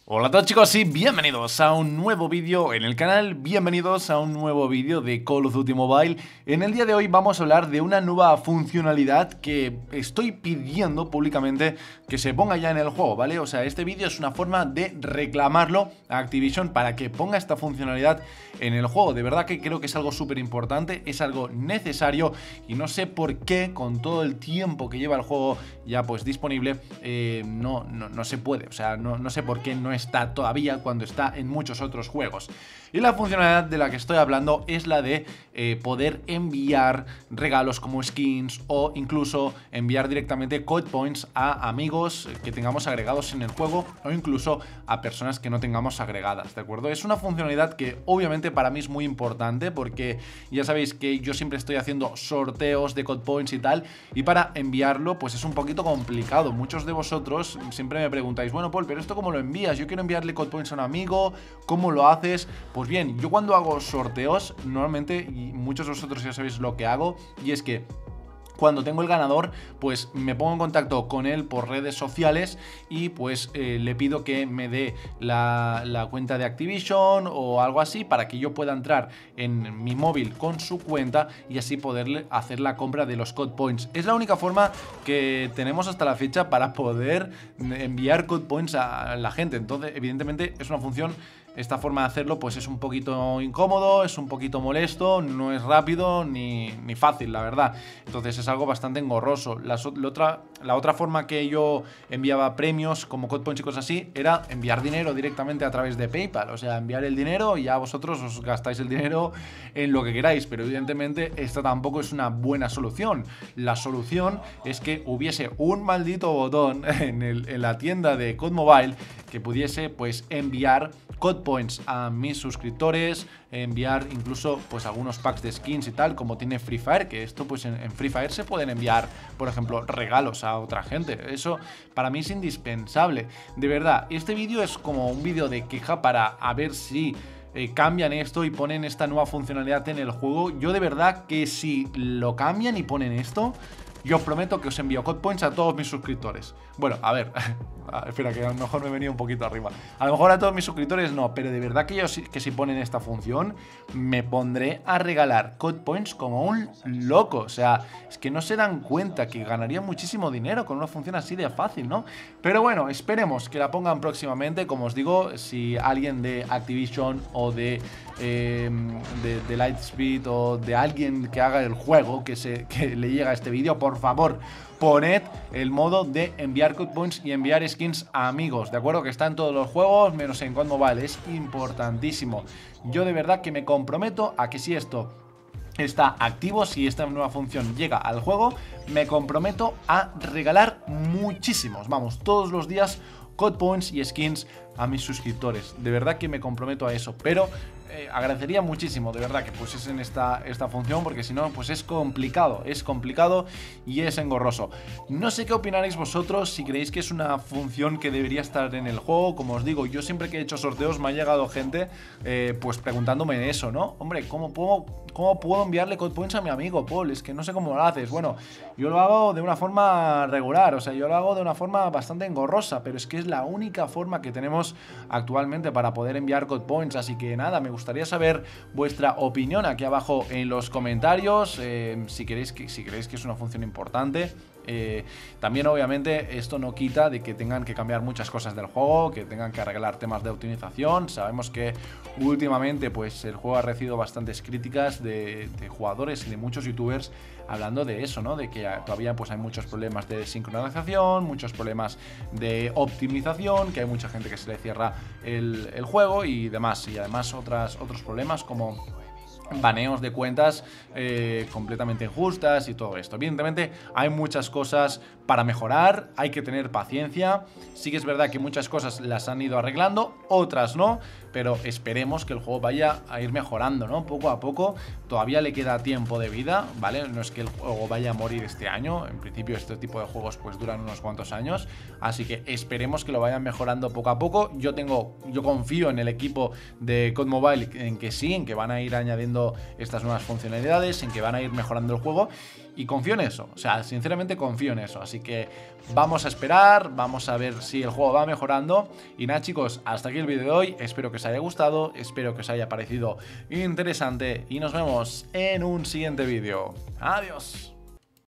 Hola a todos chicos y bienvenidos a un nuevo vídeo en el canal, bienvenidos a un nuevo vídeo de Call of Duty Mobile. En el día de hoy vamos a hablar de una nueva funcionalidad que estoy pidiendo públicamente que se ponga ya en el juego, ¿vale? O sea, este vídeo es una forma de reclamarlo a Activision para que ponga esta funcionalidad en el juego. De verdad que creo que es algo súper importante, es algo necesario y no sé por qué con todo el tiempo que lleva el juego ya pues disponible no se puede, o sea, no sé por qué no está todavía cuando está en muchos otros juegos. Y la funcionalidad de la que estoy hablando es la de poder enviar regalos como skins o incluso enviar directamente code points a amigos que tengamos agregados en el juego o incluso a personas que no tengamos agregadas, ¿de acuerdo? Es una funcionalidad que obviamente para mí es muy importante porque ya sabéis que yo siempre estoy haciendo sorteos de code points y tal, y para enviarlo pues es un poquito complicado. Muchos de vosotros siempre me preguntáis, bueno Paul, pero esto ¿cómo lo envías? Yo quiero enviarle code points a un amigo, ¿cómo lo haces? Pues bien, yo cuando hago sorteos, normalmente, y muchos de vosotros ya sabéis lo que hago, y es que cuando tengo el ganador, pues me pongo en contacto con él por redes sociales y pues le pido que me dé la cuenta de Activision o algo así para que yo pueda entrar en mi móvil con su cuenta y así poderle hacer la compra de los code points. Es la única forma que tenemos hasta la fecha para poder enviar code points a la gente. Entonces, evidentemente, es una función. Esta forma de hacerlo pues es un poquito incómodo, es un poquito molesto, no es rápido ni fácil, la verdad. Entonces es algo bastante engorroso. La otra forma que yo enviaba premios como code points y cosas así era enviar dinero directamente a través de PayPal. O sea, enviar el dinero y ya vosotros os gastáis el dinero en lo que queráis. Pero evidentemente esta tampoco es una buena solución. La solución es que hubiese un maldito botón en la tienda de COD Mobile que pudiese pues enviar code points a mis suscriptores, enviar incluso pues algunos packs de skins y tal, como tiene Free Fire, que esto pues en Free Fire se pueden enviar, por ejemplo, regalos a otra gente. Eso para mí es indispensable. De verdad, este vídeo es como un vídeo de queja para a ver si cambian esto y ponen esta nueva funcionalidad en el juego. Yo de verdad que si lo cambian y ponen esto, yo os prometo que os envío code points a todos mis suscriptores. Bueno, a ver, espera, que a lo mejor me he venido un poquito arriba. A lo mejor a todos mis suscriptores no, pero de verdad que si ponen esta función, me pondré a regalar code points como un loco. O sea, es que no se dan cuenta que ganaría muchísimo dinero con una función así de fácil, ¿no? Pero bueno, esperemos que la pongan próximamente. Como os digo, si alguien de Activision o de Lightspeed o de alguien que haga el juego que le llega a este vídeo, por favor, poned el modo de enviar code points y enviar skins a amigos, ¿de acuerdo? Que está en todos los juegos, menos en COD Mobile, es importantísimo. Yo de verdad que me comprometo a que si esto está activo, si esta nueva función llega al juego, me comprometo a regalar muchísimos, vamos, todos los días code points y skins a mis suscriptores. De verdad que me comprometo a eso, pero agradecería muchísimo, de verdad, que pusiesen esta función, porque si no, pues es complicado y es engorroso. No sé qué opinaréis vosotros, si creéis que es una función que debería estar en el juego. Como os digo, yo siempre que he hecho sorteos me ha llegado gente pues preguntándome eso, ¿no? Hombre, ¿cómo puedo enviarle code points a mi amigo, Paul? Es que no sé cómo lo haces. Bueno, yo lo hago de una forma regular, o sea, yo lo hago de una forma bastante engorrosa, pero es que es la única forma que tenemos actualmente para poder enviar code points. Así que nada, me gustaría saber vuestra opinión aquí abajo en los comentarios, si creéis que es una función importante. También obviamente esto no quita de que tengan que cambiar muchas cosas del juego, que tengan que arreglar temas de optimización. Sabemos que últimamente pues el juego ha recibido bastantes críticas de jugadores y de muchos youtubers hablando de eso, ¿no? De que todavía pues hay muchos problemas de sincronización, muchos problemas de optimización, que hay mucha gente que se le cierra el juego y demás, y además otros problemas como baneos de cuentas completamente injustas y todo esto. Evidentemente hay muchas cosas para mejorar, hay que tener paciencia. Sí que es verdad que muchas cosas las han ido arreglando, otras no, pero esperemos que el juego vaya a ir mejorando, ¿no? Poco a poco. Todavía le queda tiempo de vida, ¿vale? No es que el juego vaya a morir este año. En principio este tipo de juegos pues duran unos cuantos años, así que esperemos que lo vayan mejorando poco a poco. Yo confío en el equipo de COD Mobile en que sí, en que van a ir añadiendo trayendo estas nuevas funcionalidades, en que van a ir mejorando el juego. Y confío en eso, o sea, sinceramente confío en eso. Así que vamos a esperar, vamos a ver si el juego va mejorando. Y nada, chicos, hasta aquí el vídeo de hoy. Espero que os haya gustado, espero que os haya parecido interesante y nos vemos en un siguiente vídeo. Adiós.